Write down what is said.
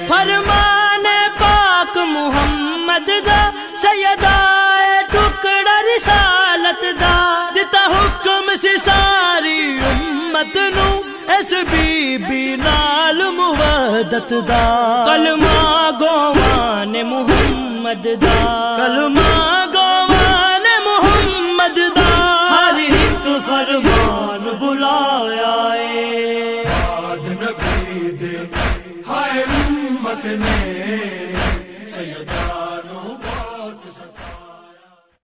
फरमाने पाक मुहम्मद दा सैयदाए टुकड़ा रिसालत दा दिता हुक्म सी सारी उम्मत नू इस बीबी नाल मुवद्दत दा कलमा गोवान मुहम्मद दा कलमा गोवान मुहम्मद दा हर एक फरमान बुलाया है। नबी दे हाय उम्मत ने